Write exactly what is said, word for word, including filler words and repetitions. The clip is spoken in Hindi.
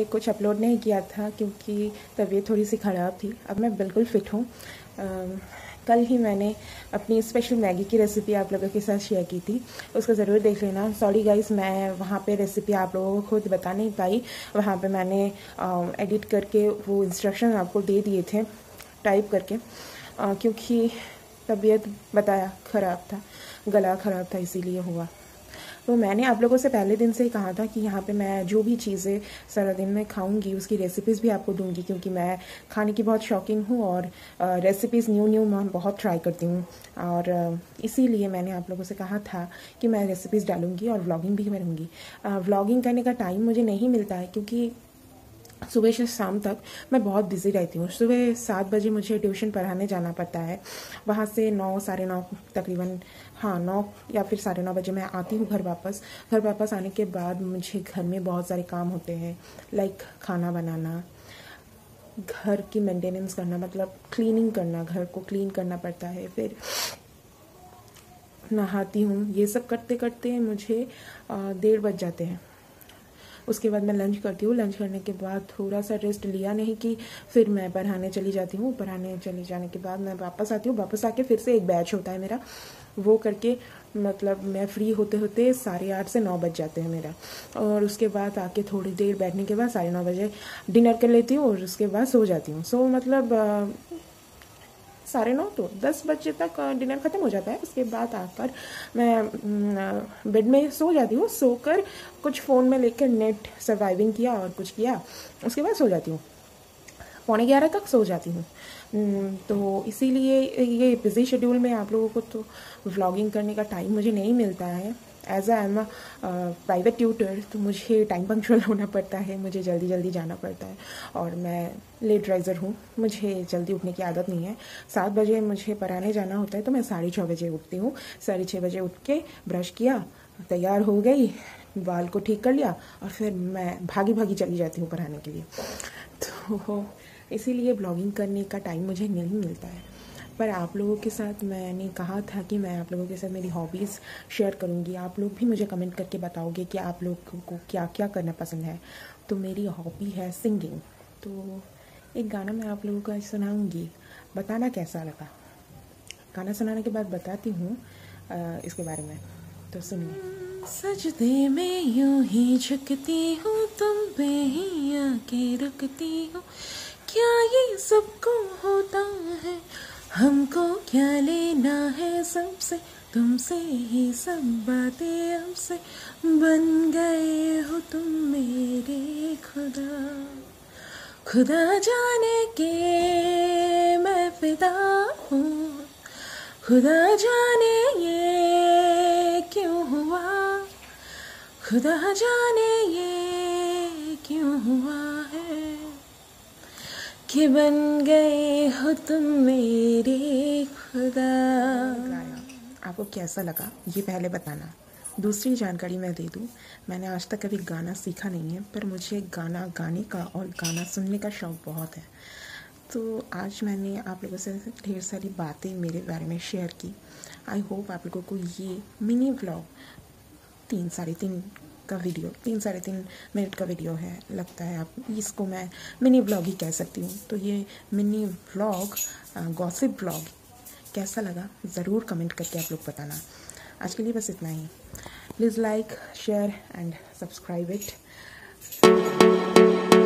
कुछ अपलोड नहीं किया था क्योंकि तबीयत थोड़ी सी ख़राब थी। अब मैं बिल्कुल फ़िट हूँ। कल ही मैंने अपनी स्पेशल मैगी की रेसिपी आप लोगों के साथ शेयर की थी, उसको ज़रूर देख लेना। सॉरी गाइस, मैं वहाँ पे रेसिपी आप लोगों को खुद बता नहीं पाई। वहाँ पे मैंने एडिट करके वो इंस्ट्रक्शन आपको दे दिए थे टाइप करके, आ, क्योंकि तबीयत बताया ख़राब था, गला ख़राब था, इसीलिए हुआ। तो मैंने आप लोगों से पहले दिन से ही कहा था कि यहाँ पे मैं जो भी चीज़ें सारा दिन में खाऊंगी उसकी रेसिपीज़ भी आपको दूंगी, क्योंकि मैं खाने की बहुत शौकीन हूँ और रेसिपीज़ न्यू न्यू मैं बहुत ट्राई करती हूँ। और इसीलिए मैंने आप लोगों से कहा था कि मैं रेसिपीज़ डालूंगी और व्लॉगिंग भी करूँगी। व्लॉगिंग करने का टाइम मुझे नहीं मिलता है क्योंकि सुबह से शाम तक मैं बहुत बिज़ी रहती हूँ। सुबह सात बजे मुझे ट्यूशन पढ़ाने जाना पड़ता है, वहाँ से नौ साढ़े नौ तकरीबन, हाँ नौ या फिर साढ़े नौ बजे मैं आती हूँ घर वापस। घर वापस आने के बाद मुझे घर में बहुत सारे काम होते हैं, लाइक खाना बनाना, घर की मेंटेनेंस करना, मतलब क्लीनिंग करना, घर को क्लीन करना पड़ता है, फिर नहाती हूँ। ये सब करते करते मुझे डेढ़ बज जाते हैं। उसके बाद मैं लंच करती हूँ। लंच करने के बाद थोड़ा सा रेस्ट लिया, नहीं कि फिर मैं पढ़ाने चली जाती हूँ। पढ़ाने चले जाने के बाद मैं वापस आती हूँ। वापस आके फिर से एक बैच होता है मेरा, वो करके मतलब मैं फ्री होते होते साढ़े आठ से नौ बज जाते हैं मेरा। और उसके बाद आके थोड़ी देर बैठने के बाद साढ़े नौ बजे डिनर कर लेती हूँ और उसके बाद सो जाती हूँ। सो मतलब साढ़े नौ तो दस बजे तक डिनर ख़त्म हो जाता है। उसके बाद आकर मैं बेड में सो जाती हूँ। सोकर कुछ फ़ोन में लेकर नेट सर्वाइविंग किया और कुछ किया, उसके बाद सो जाती हूँ। पौने ग्यारह तक सो जाती हूँ। तो इसीलिए ये बिज़ी शेड्यूल में आप लोगों को तो व्लॉगिंग करने का टाइम मुझे नहीं मिलता है। As I am private tutor, तो मुझे टाइम पंक्चुअल होना पड़ता है, मुझे जल्दी जल्दी जाना पड़ता है और मैं लेट राइज़र हूँ, मुझे जल्दी उठने की आदत नहीं है। सात बजे मुझे पढ़ाने जाना होता है तो मैं साढ़े छः बजे उठती हूँ। साढ़े छः बजे उठ के ब्रश किया, तैयार हो गई, बाल को ठीक कर लिया और फिर मैं भागी भागी चली जाती हूँ पढ़ाने के लिए। तो इसीलिए ब्लॉगिंग करने का टाइम मुझे नहीं मिलता है। पर आप लोगों के साथ मैंने कहा था कि मैं आप लोगों के साथ मेरी हॉबीज़ शेयर करूंगी। आप लोग भी मुझे कमेंट करके बताओगे कि आप लोगों को क्या क्या करना पसंद है। तो मेरी हॉबी है सिंगिंग। तो एक गाना मैं आप लोगों को सुनाऊंगी, बताना कैसा लगा। गाना सुनाने के बाद बताती हूँ इसके बारे में, तो सुनिए। सजदे में यूं ही झुकती हूँ, तुम पे ही आके रुकती हूँ, क्या ये सबको होता है, हमको क्या लेना है सबसे, तुमसे ही सब बातें हमसे, बन गए हो तुम मेरे खुदा, खुदा जाने के मैं फिदा हूँ, खुदा जाने ये क्यों हुआ, खुदा जाने ये क्यों हुआ है कि बन गए हो तुम मेरे खुदा। आपको कैसा लगा ये पहले बताना। दूसरी जानकारी मैं दे दूँ, मैंने आज तक कभी गाना सीखा नहीं है, पर मुझे गाना गाने का और गाना सुनने का शौक़ बहुत है। तो आज मैंने आप लोगों से ढेर सारी बातें मेरे बारे में शेयर की। आई होप आप लोगों को ये मिनी व्लॉग, तीन साढ़े तीन का वीडियो, तीन साढ़े तीन मिनट का वीडियो है, लगता है आप इसको मैं मिनी व्लॉग ही कह सकती हूँ। तो ये मिनी व्लॉग, गॉसिप व्लॉग कैसा लगा ज़रूर कमेंट करके आप लोग बताना। आज के लिए बस इतना ही। Please like, share and subscribe it.